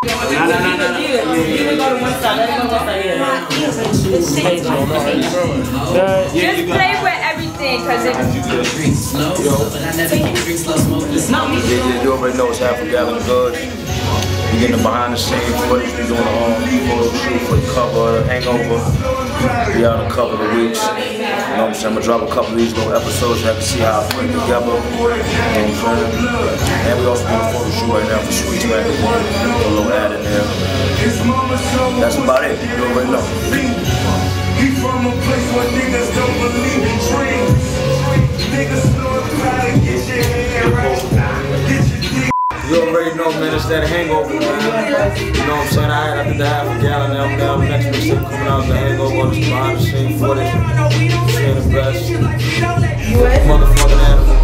You can go to one side. Let it go one side. Just play with everything, cause it. You already know it's half a gallon of Goodz. We getting the behind the scenes footage. We doing a photo shoot for the cover of Hangover. We out in a couple of weeks. You know what I'm saying? I'm gonna drop a couple of these little episodes so I can see how I put it together. You know what I'm saying? And we also doing a photo shoot right now for Sweet Magazine. A little ad in there. That's about it. You already know. You from a place where niggas don't believe in dreams. Niggas know how to get your head right. You already know, man, it's that Hangover, man. You know what I'm saying? I did the half a gallon now. Now the next mixtape coming out, the Hangover, this behind the scenes footage. Seeing the best. Motherfucking animal.